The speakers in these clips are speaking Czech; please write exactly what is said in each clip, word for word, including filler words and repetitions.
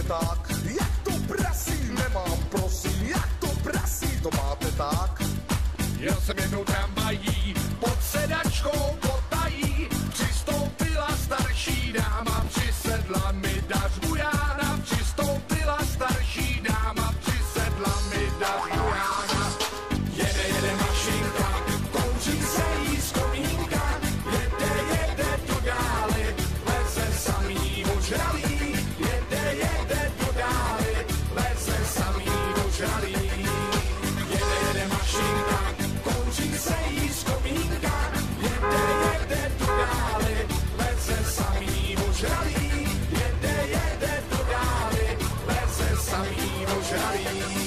tak? Jak to prasí, nemám prosím, jak to prasí, to máte tak? Jel jsem jednou tramvají, pod sedačkou potají, přistoupila starší dáma, přisedla mi dař Bujána, přistoupila starší dáma, přisedla mi dař Bujána. Jede, jede mašinka, kouří se jí z komínka, jede, jede to dále, leze samý ožralý, jede, jede to dále, leze samý ožralý. Jede, jede mašinka, kouří se jí z komínka, jede, jede to dále, leze samý ožralý, jede, jede to dále, leze samý ožralý.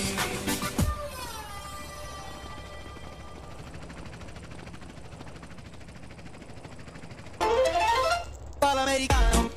Palamericano.